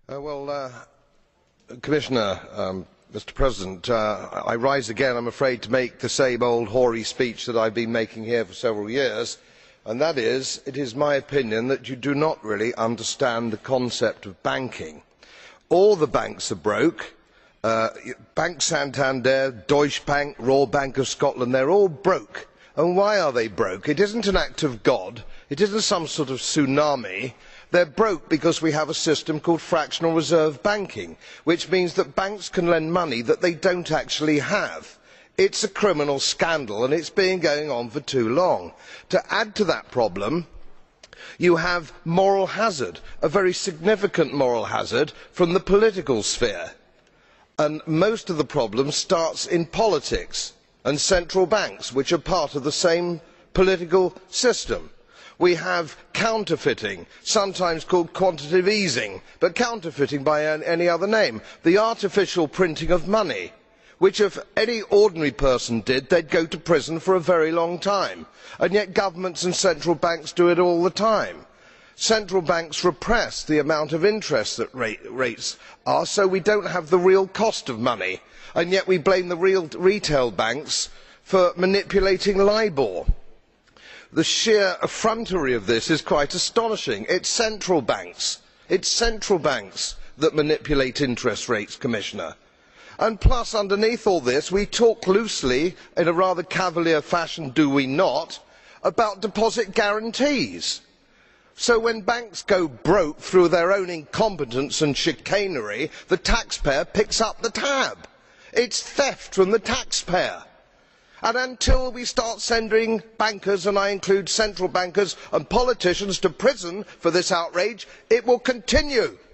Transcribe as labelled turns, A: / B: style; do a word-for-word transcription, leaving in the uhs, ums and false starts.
A: Uh, well, uh, Commissioner, um, Mr President, uh, I rise again, I am afraid, to make the same old hoary speech that I have been making here for several years, and that is, it is my opinion that you do not really understand the concept of banking. All the banks are broke. Uh, Bank Santander, Deutsche Bank, Royal Bank of Scotland, they are all broke. And why are they broke? It isn't an act of God. It isn't some sort of tsunami. They are broke because we have a system called fractional reserve banking, which means that banks can lend money that they do not actually have. It is a criminal scandal, and it has been going on for too long. To add to that problem, you have moral hazard, a very significant moral hazard from the political sphere. And most of the problem starts in politics and central banks, which are part of the same political system. We have counterfeiting, sometimes called quantitative easing, but counterfeiting by any other name. The artificial printing of money, which if any ordinary person did, they would go to prison for a very long time. And yet governments and central banks do it all the time. Central banks repress the amount of interest that rate, rates are, so we do not have the real cost of money. And yet we blame the real retail banks for manipulating LIBOR. The sheer effrontery of this is quite astonishing. It is central banks. It is central banks that manipulate interest rates, Commissioner. And plus, underneath all this, we talk loosely, in a rather cavalier fashion, do we not, about deposit guarantees. So when banks go broke through their own incompetence and chicanery, the taxpayer picks up the tab. It is theft from the taxpayer. And until we start sending bankers, and I include central bankers and politicians, to prison for this outrage, it will continue.